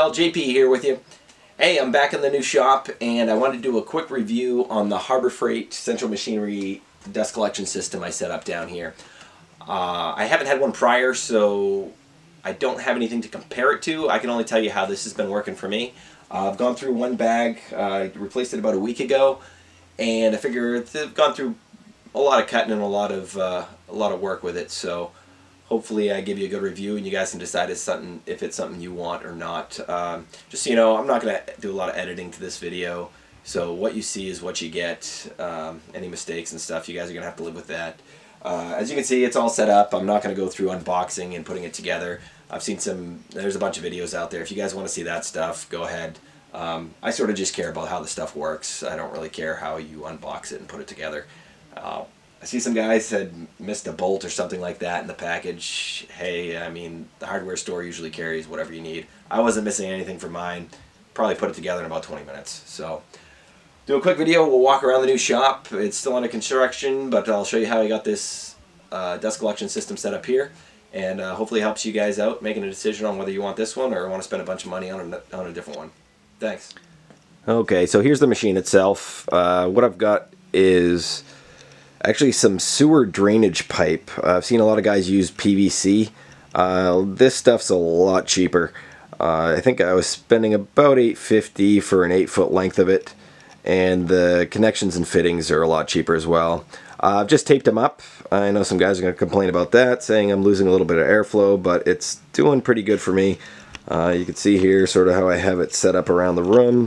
pal JP here with you. Hey, I'm back in the new shop and I wanted to do a quick review on the Harbor Freight Central Machinery dust collection system I set up down here. I haven't had one prior, so I don't have anything to compare it to. I can only tell you how this has been working for me. I've gone through one bag, replaced it about a week ago, and I figure I've gone through a lot of cutting and a lot of work with it. So hopefully I give you a good review and you guys can decide if it's something you want or not. Just so you know, I'm not going to do a lot of editing to this video, so what you see is what you get. Any mistakes and stuff, you guys are going to have to live with that. As you can see, it's all set up. I'm not going to go through unboxing and putting it together. I've seen there's a bunch of videos out there. If you guys want to see that stuff, go ahead. I sort of just care about how the stuff works. I don't really care how you unbox it and put it together. I see some guys had missed a bolt or something like that in the package. Hey, I mean, the hardware store usually carries whatever you need. I wasn't missing anything for mine. Probably put it together in about 20 minutes. So, do a quick video. We'll walk around the new shop. It's still under construction, but I'll show you how I got this dust collection system set up here. And hopefully it helps you guys out making a decision on whether you want this one or want to spend a bunch of money on a different one. Thanks. Okay, so here's the machine itself. What I've got is actually some sewer drainage pipe. I've seen a lot of guys use PVC. This stuff's a lot cheaper. I think I was spending about $8.50 for an 8-foot length of it, and the connections and fittings are a lot cheaper as well. I've just taped them up. I know some guys are going to complain about that, saying I'm losing a little bit of airflow, but it's doing pretty good for me. You can see here sort of how I have it set up around the room.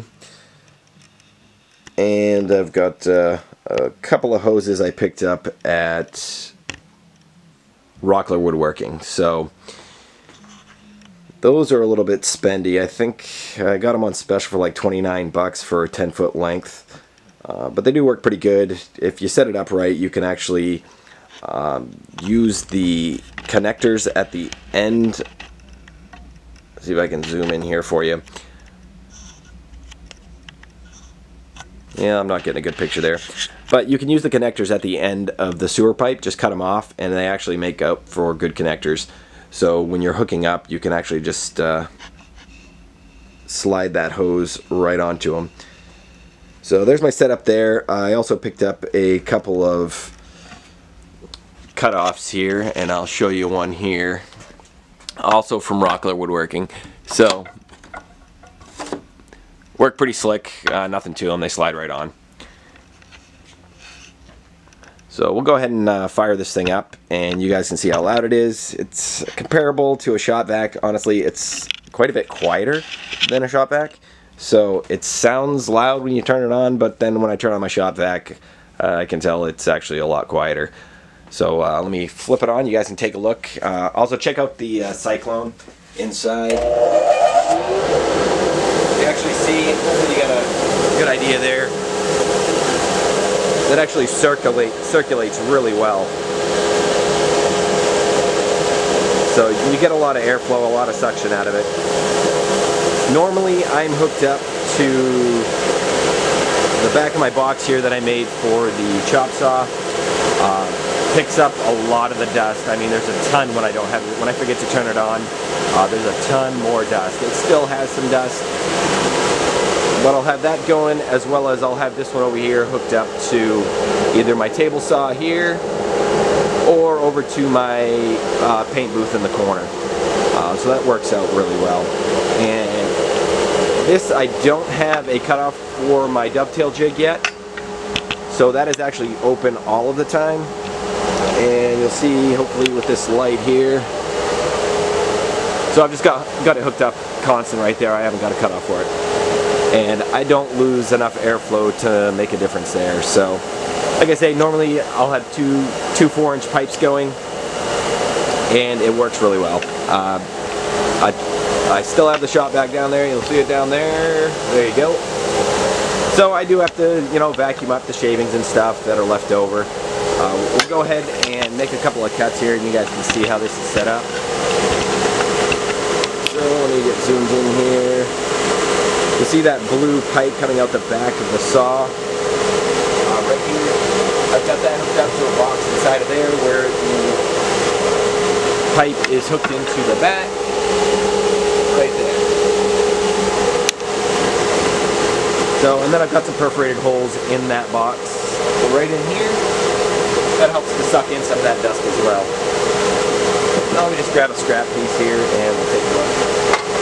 And I've got a couple of hoses I picked up at Rockler Woodworking. So those are a little bit spendy. I think I got them on special for like 29 bucks for a 10-foot length. But they do work pretty good. If you set it up right, you can actually use the connectors at the end. See if I can zoom in here for you. Yeah, I'm not getting a good picture there. But you can use the connectors at the end of the sewer pipe, just cut them off, and they actually make up for good connectors. So when you're hooking up, you can actually just slide that hose right onto them. So there's my setup there. I also picked up a couple of cutoffs here, and I'll show you one here. Also from Rockler Woodworking. So work pretty slick, nothing to them, they slide right on. So we'll go ahead and fire this thing up, and you guys can see how loud it is. It's comparable to a shop vac. Honestly, it's quite a bit quieter than a shop vac. So it sounds loud when you turn it on, but then when I turn on my shop vac, I can tell it's actually a lot quieter. So let me flip it on, you guys can take a look. Also check out the Cyclone inside. You actually see, hopefully you got a good idea there. That actually circulates really well. So you get a lot of airflow, a lot of suction out of it. Normally I'm hooked up to the back of my box here that I made for the chop saw. Picks up a lot of the dust. I mean, there's a ton when I don't have it. When I forget to turn it on, there's a ton more dust. It still has some dust, but I'll have that going, as well as I'll have this one over here hooked up to either my table saw here or over to my paint booth in the corner. So that works out really well. And this, I don't have a cutoff for my dovetail jig yet, so that is actually open all of the time. And you'll see, hopefully, with this light here. So I've just got it hooked up constant right there. I haven't got a cutoff for it. And I don't lose enough airflow to make a difference there. So, like I say, normally I'll have two 4-inch pipes going, and it works really well. I still have the shop vac down there. You'll see it down there. There you go. So I do have to, you know, vacuum up the shavings and stuff that are left over. We'll go ahead and make a couple of cuts here, and you guys can see how this is set up. So let me get zoomed in here. You see that blue pipe coming out the back of the saw right here. I've got that hooked up to a box inside of there where the pipe is hooked into the back right there. So, and then I've got some perforated holes in that box right in here. That helps to suck in some of that dust as well. Now let me just grab a scrap piece here and we'll take a look.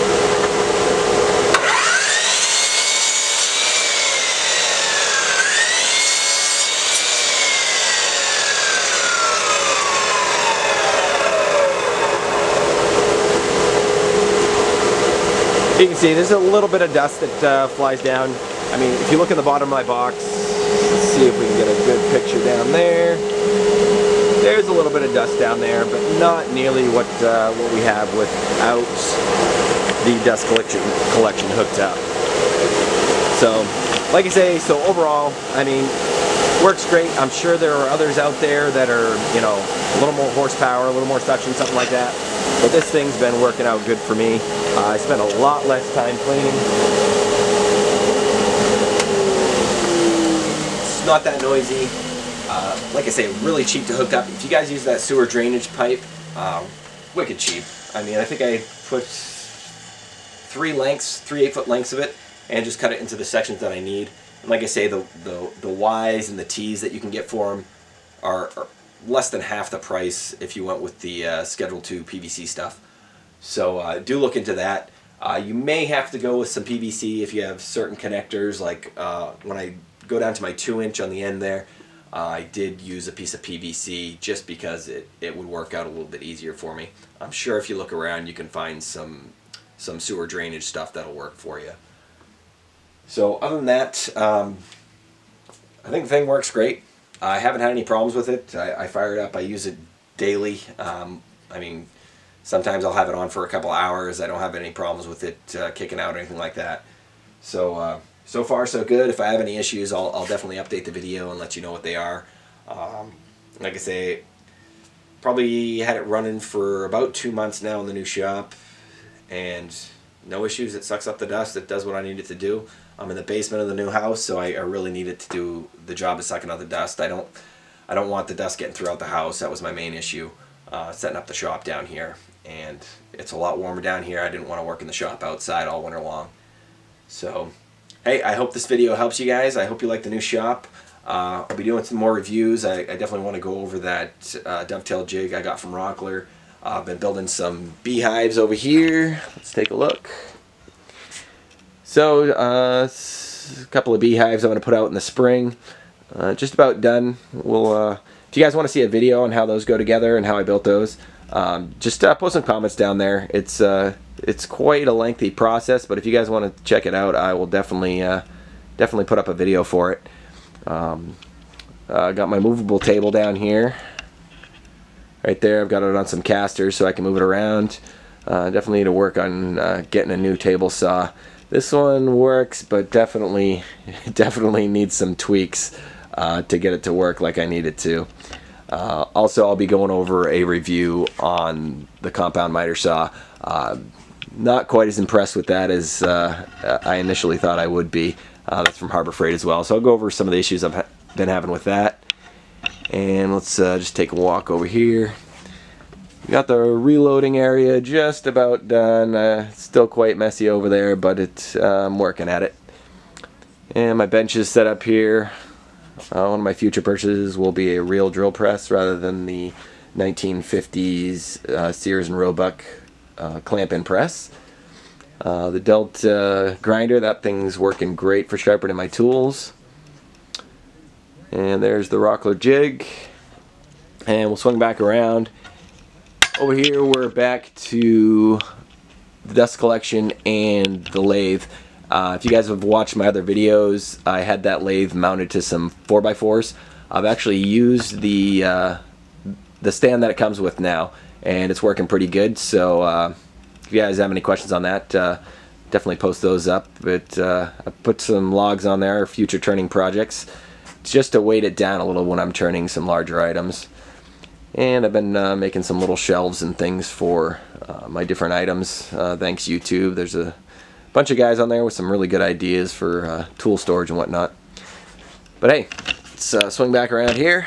You can see there's a little bit of dust that flies down. I mean, if you look in the bottom of my box, let's see if we can get a good picture down there. There's a little bit of dust down there, but not nearly what we have without the dust collection hooked up. So, like I say, so overall, I mean, works great. I'm sure there are others out there that are, you know, a little more horsepower, a little more suction, something like that. But this thing's been working out good for me. I spent a lot less time cleaning. It's not that noisy. Like I say, really cheap to hook up. If you guys use that sewer drainage pipe, wicked cheap. I mean, I think I put 3 8-foot lengths of it and just cut it into the sections that I need. And like I say, the Ys and the Ts that you can get for them are less than half the price if you went with the Schedule 2 PVC stuff. So do look into that. You may have to go with some PVC if you have certain connectors, like when I go down to my 2-inch on the end there, I did use a piece of PVC just because it would work out a little bit easier for me. I'm sure if you look around you can find some sewer drainage stuff that'll work for you. So other than that, I think the thing works great. I haven't had any problems with it. I fire it up. I use it daily. I mean, sometimes I'll have it on for a couple hours. I don't have any problems with it kicking out or anything like that. So so far so good. If I have any issues, I'll definitely update the video and let you know what they are. Like I say, probably had it running for about 2 months now in the new shop, and no issues. It sucks up the dust. It does what I need it to do. I'm in the basement of the new house, so I really need it to do the job of sucking out the dust. I don't want the dust getting throughout the house. That was my main issue, setting up the shop down here. And it's a lot warmer down here. I didn't want to work in the shop outside all winter long. So, hey, I hope this video helps you guys. I hope you like the new shop. I'll be doing some more reviews. I definitely want to go over that dovetail jig I got from Rockler. I've been building some beehives over here. Let's take a look. So, a couple of beehives I'm going to put out in the spring. Just about done. We'll, if you guys want to see a video on how those go together and how I built those, just post some comments down there. It's quite a lengthy process, but if you guys want to check it out, I will definitely put up a video for it. I got my movable table down here. Right there, I've got it on some casters so I can move it around. Definitely need to work on getting a new table saw. This one works, but definitely needs some tweaks to get it to work like I need it to. Also, I'll be going over a review on the compound miter saw. Not quite as impressed with that as I initially thought I would be. That's from Harbor Freight as well. So I'll go over some of the issues I've been having with that. And let's just take a walk over here. We got the reloading area just about done. It's still quite messy over there, but I'm working at it. And my bench is set up here. One of my future purchases will be a real drill press rather than the 1950s Sears and Roebuck clamp-in press. The Delt grinder, that thing's working great for sharpening my tools. And there's the Rockler jig. And we'll swing back around. Over here we're back to the dust collection and the lathe. If you guys have watched my other videos, I had that lathe mounted to some 4x4s. I've actually used the stand that it comes with now, and it's working pretty good. So if you guys have any questions on that, definitely post those up. But I put some logs on there, future turning projects, just to weight it down a little when I'm turning some larger items. And I've been making some little shelves and things for my different items. Thanks YouTube. There's a bunch of guys on there with some really good ideas for tool storage and whatnot. But hey, let's swing back around here.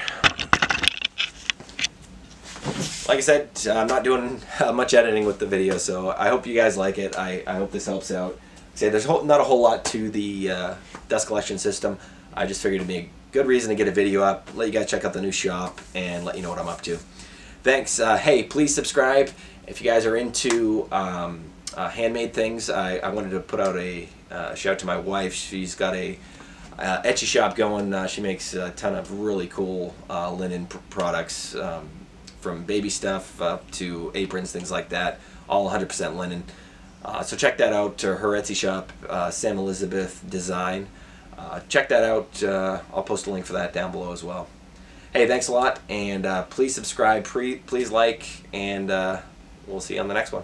Like I said, I'm not doing much editing with the video, so I hope you guys like it. I hope this helps out. say there's not a whole lot to the dust collection system. I just figured it'd be a good reason to get a video up, let you guys check out the new shop, and let you know what I'm up to. Thanks. Hey, please subscribe if you guys are into handmade things. I wanted to put out a shout out to my wife. She's got a Etsy shop going. She makes a ton of really cool linen products, from baby stuff up to aprons, things like that, all 100% linen. So check that out, her Etsy shop, Sam Elizabeth Design. Check that out. I'll post a link for that down below as well. Hey, thanks a lot, and please subscribe, please like, and we'll see you on the next one.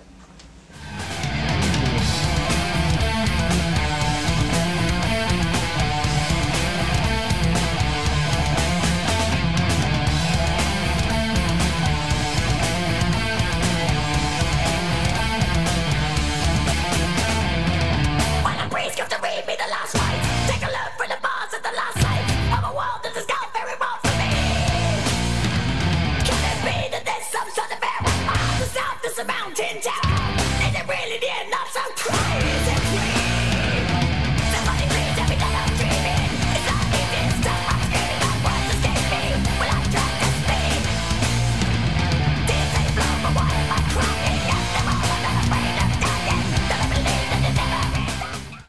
Mountain